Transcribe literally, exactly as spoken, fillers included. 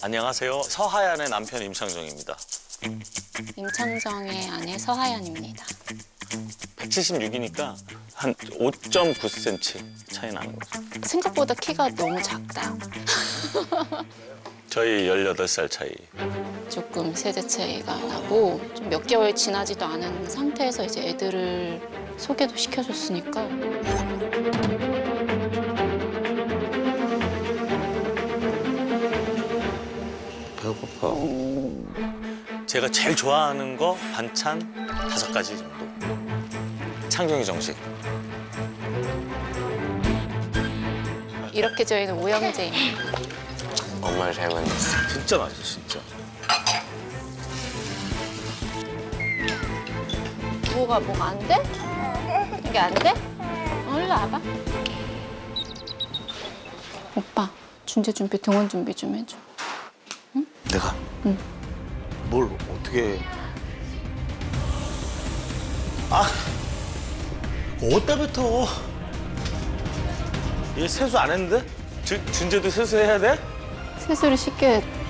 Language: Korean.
안녕하세요. 서하얀의 남편 임창정입니다. 임창정의 아내 서하연입니다. 백칠십육이니까 한 오 점 구 센티미터 차이 나는 거죠. 생각보다 키가 너무 작다. 저희 열여덟 살 차이. 조금 세대 차이가 나고 좀 몇 개월 지나지도 않은 상태에서 이제 애들을 소개도 시켜줬으니까 배고파. 제가 제일 좋아하는 거 반찬 다섯 가지 정도. 창경이 정식. 이렇게 저희는 오형제입니다. 정말 잘 만났어. 진짜 맛있어, 진짜. 뭐가 뭐가 안 돼? 이게 안 돼? 어, 일로 와봐. 오빠, 준재 준비, 등원 준비 좀 해줘. 응? 내가? 응. 뭘 어떻게... 아! 어디다 뱉어? 얘 세수 안 했는데? 주, 준재도 세수해야 돼? 세수를 쉽게